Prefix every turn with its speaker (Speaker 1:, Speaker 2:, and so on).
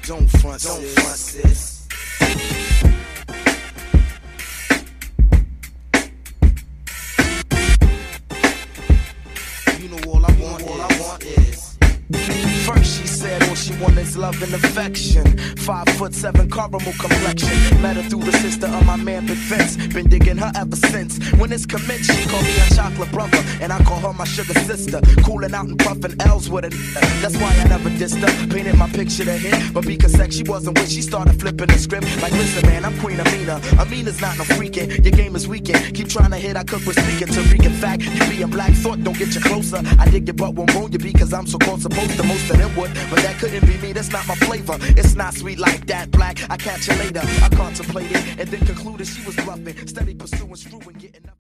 Speaker 1: Don't front, sis. You know all I want is. First she said all she wanted is love and affection. 5'7" caramel complexion. Met her through the sister of my man Big Vince. Been digging her ever since. When it's commenced, she called me a chocolate brother, and I call her my sugar sister. Cooling out and puffing L's with it. That's why I never dissed her. Painted my picture to hit, but because sex she wasn't with, she started flipping the script. Like, listen man, I'm Queen Amina. Amina's not no freaking. Your game is weakened. Keep trying to hit, I cook with speaking to Rican fact. You being black thought don't get you closer. I dig your butt won't roll you because I'm so called supposed to. Most of them would, but that couldn't be me. That's not my flavor. It's not sweet like that, black. I catch you later. I contemplated and then concluded she was bluffing. Steady pursuing, screwing, getting up.